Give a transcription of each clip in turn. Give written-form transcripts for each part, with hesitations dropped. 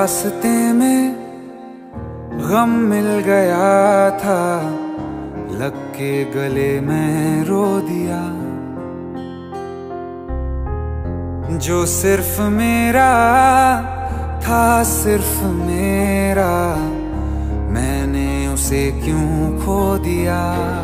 रास्ते में गम मिल गया था, लग के गले में रो दिया। जो सिर्फ मेरा था, सिर्फ मेरा, मैंने उसे क्यों खो दिया।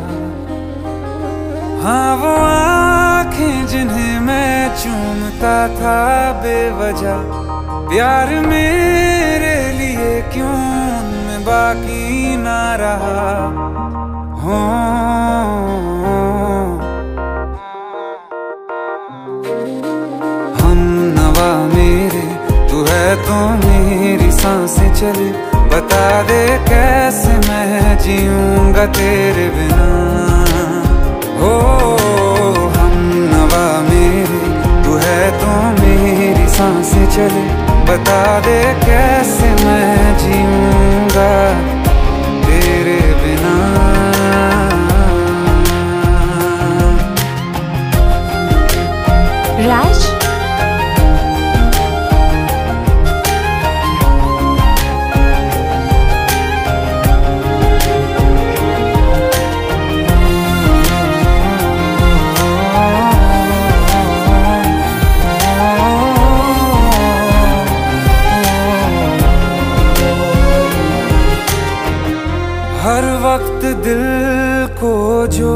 हाँ वो आँखें जिन्हें मैं चूमता था बेवजह, प्यार मेरे लिए क्यों उनमें बाकी ना रहा। हो हम नवा मेरे, तू है तो मेरी सांसें चले। बता दे कैसे मैं जीऊंगा तेरे बिना। हो हम नवा मेरे, तू है तो मेरी सांसें चले। बता दे कैसे मैं जीऊंगा तेरे बिना। राज, हर वक्त दिल को जो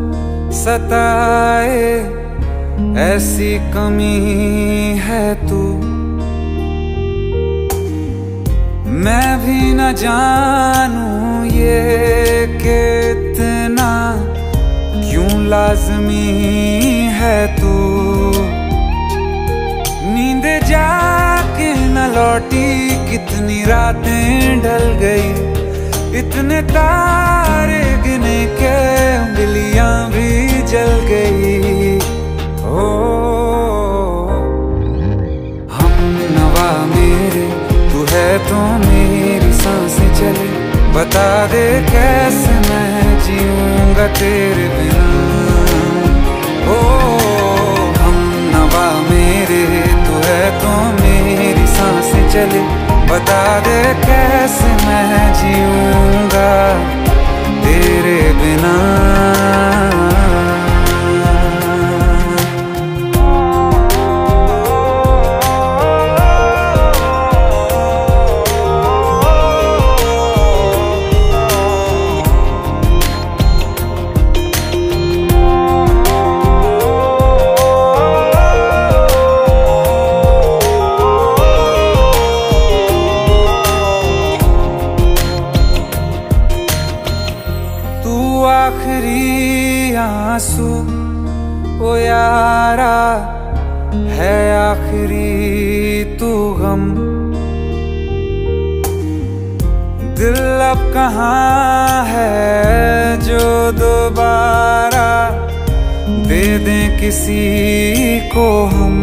सताए, ऐसी कमी है तू। मैं भी न जानूं ये कि इतना क्यों लाज़मी है तू। नींद जाके न लौटी, कितनी रातें ढल गई। इतने तारे गिने के उंगलियां भी जल गई। ओ हम नवा मेरे, तू है तो मेरी सांसें चले। बता दे कैसे मैं जीऊंगा तेरे बिना। ओ हम नवा मेरे, तू है तो मेरी सांसें चले। बता दे कैसे मैं जीऊंगा तेरे बिना। आखिरी आंसू ओ यारा है, आखिरी तू गम। दिल अब कहाँ है जो दोबारा दे दें किसी को हम।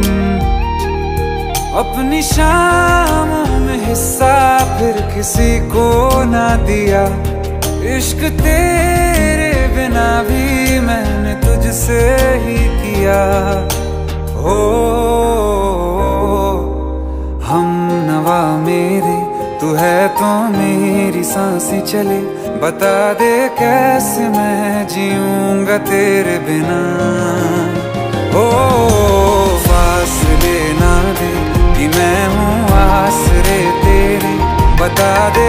अपनी शामों में हिस्सा फिर किसी को ना दिया। इश्क तेरे बिना भी मैंने तुझसे ही किया। हो हम नवा मेरे, तू है तो मेरी सांसें चले। बता दे कैसे मैं जीऊंगा तेरे बिना। ओ फासले ना दे कि मैं हूँ आसरे तेरे। बता दे